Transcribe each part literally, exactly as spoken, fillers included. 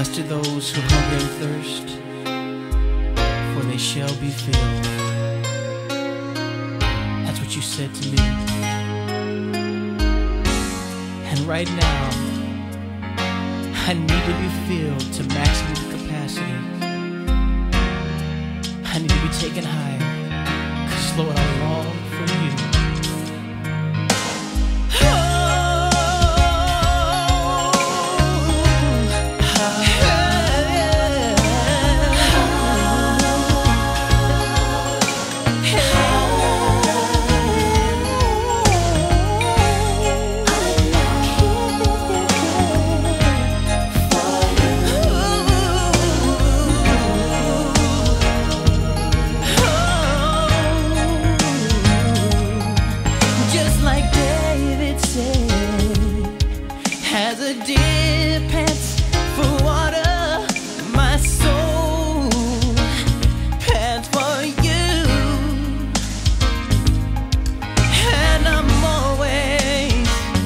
Blessed are those who hunger and thirst, for they shall be filled. That's what you said to me. And right now, I need to be filled to maximum capacity. I need to be taken higher, 'cause Lord, I long for you. As a deer pants for water, my soul pants for you. And I'm always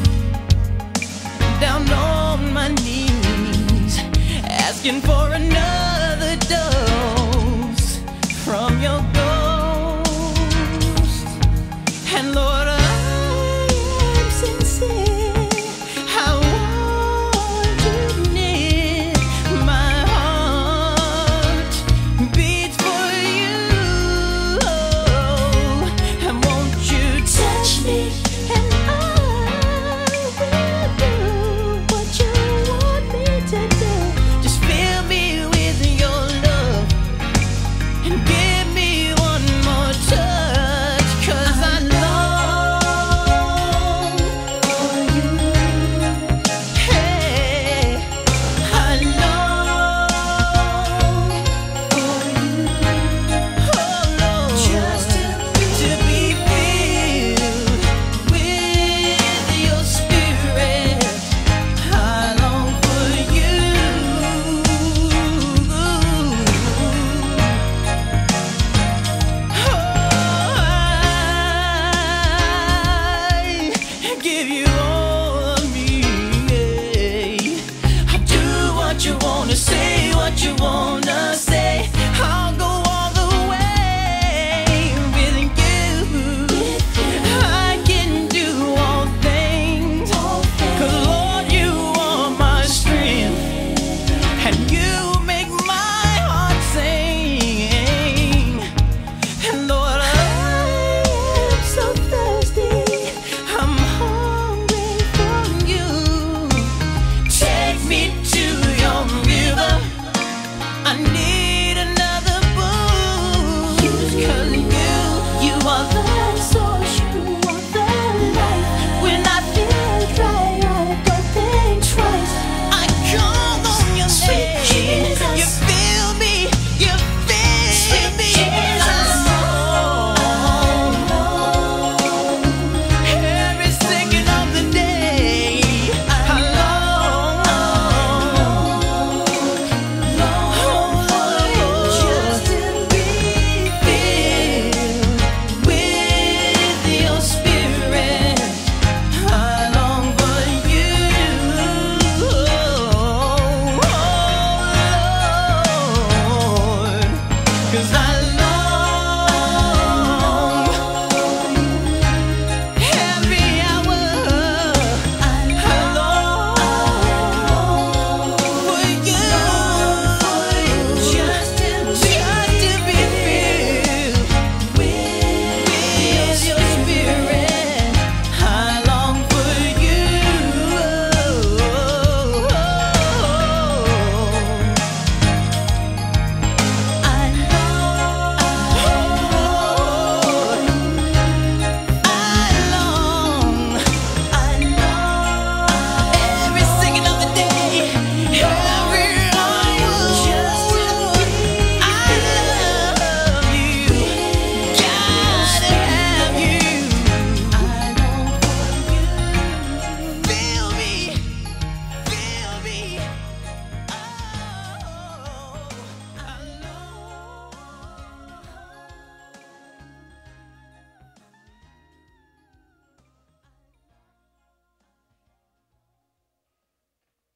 down on my knees, asking for another dose from your ghost. And Lord, I am sincere. Give you all of me, yeah. I do what you wanna, say what you want.